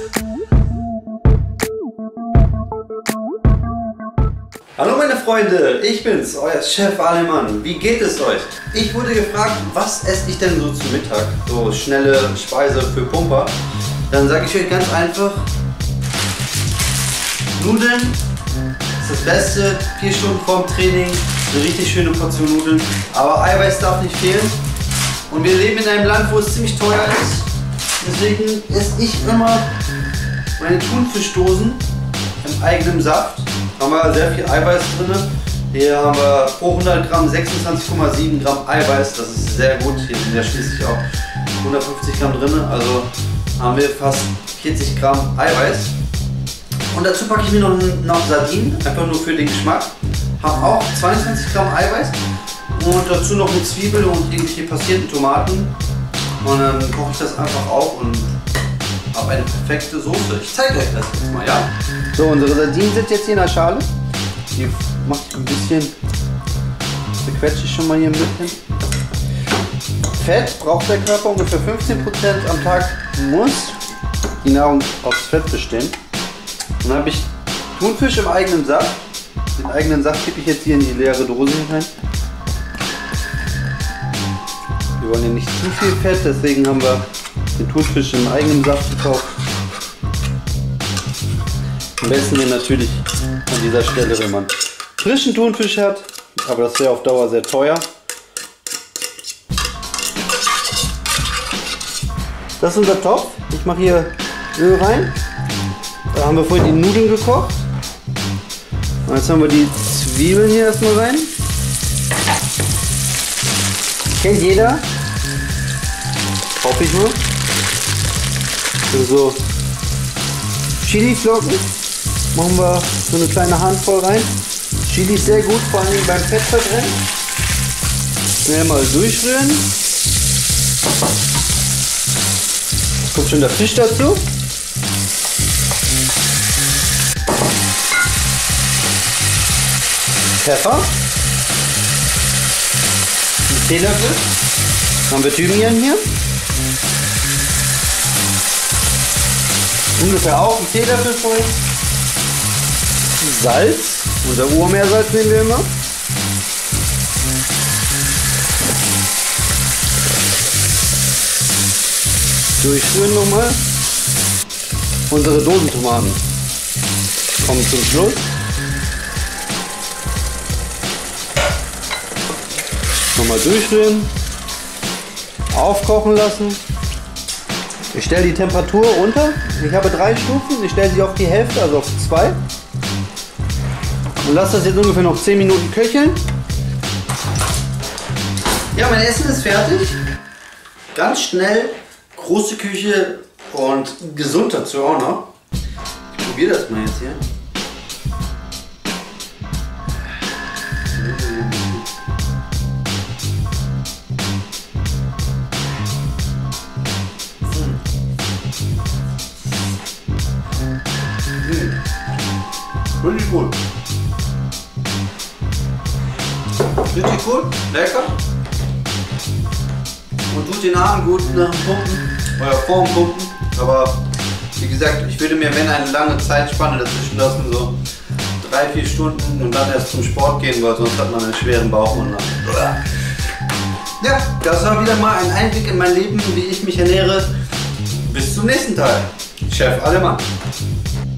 Hallo meine Freunde, ich bin's, euer Chef Alemann. Wie geht es euch? Ich wurde gefragt, was esse ich denn so zu Mittag? So schnelle Speise für Pumper. Dann sage ich euch ganz einfach, Nudeln ist das Beste, 4 Stunden vorm Training, eine richtig schöne Portion Nudeln. Aber Eiweiß darf nicht fehlen. Und wir leben in einem Land, wo es ziemlich teuer ist. Deswegen esse ich immer meine Thunfischdosen im eigenen Saft. Da haben wir sehr viel Eiweiß drin. Hier haben wir pro 100 Gramm 26,7 Gramm Eiweiß. Das ist sehr gut. Hier sind ja schließlich auch 150 Gramm drin. Also haben wir fast 40 Gramm Eiweiß. Und dazu packe ich mir noch Sardinen, einfach nur für den Geschmack. Haben auch 22 Gramm Eiweiß. Und dazu noch eine Zwiebel und irgendwelche passierten Tomaten. Und dann koche ich das einfach auf und habe eine perfekte Soße. Ich zeige euch das jetzt mal, ja? So, unsere Sardinen sind jetzt hier in der Schale. Die mache ich ein bisschen, bequetsche ich schon mal hier ein bisschen. Fett braucht der Körper ungefähr 15% am Tag, muss die Nahrung aus Fett bestehen. Dann habe ich Thunfisch im eigenen Saft. Den eigenen Saft kippe ich jetzt hier in die leere Dose hinein. Wir wollen hier nicht zu viel Fett, deswegen haben wir den Thunfisch im eigenen Saft gekauft. Am besten wäre natürlich an dieser Stelle, wenn man frischen Thunfisch hat, aber das wäre auf Dauer sehr teuer. Das ist unser Topf. Ich mache hier Öl rein. Da haben wir vorhin die Nudeln gekocht. Und jetzt haben wir die Zwiebeln hier erstmal rein. Kennt jeder. Hoffe ich nur. So Chiliflocken machen wir so eine kleine Handvoll rein. Chili ist sehr gut, vor allem beim Fettverbrennen. Schnell mal durchrühren. Jetzt kommt schon der Fisch dazu. Pfeffer. Ein Teelöffel. Dann haben wir Thymian hier. Ungefähr auch ein Teelöffel voll. Salz. Unser Urmeersalz nehmen wir immer. Durchrühren nochmal. Unsere Dosentomaten kommen zum Schluss. Nochmal durchrühren. Aufkochen lassen. Ich stelle die Temperatur runter. Ich habe 3 Stufen. Ich stelle sie auf die Hälfte, also auf 2. Und lasse das jetzt ungefähr noch 10 Minuten köcheln. Ja, mein Essen ist fertig. Ganz schnell, große Küche und gesund dazu auch noch. Ich probiere das mal jetzt hier. Richtig gut. Richtig gut, lecker. Und tut den Arm gut nach dem Pumpen oder vorm Pumpen. Aber wie gesagt, ich würde mir, wenn eine lange Zeitspanne dazwischen lassen, so 3-4 Stunden und dann erst zum Sport gehen, weil sonst hat man einen schweren Bauch und dann. Ja, das war wieder mal ein Einblick in mein Leben, wie ich mich ernähre. Bis zum nächsten Teil. Chef Alemann.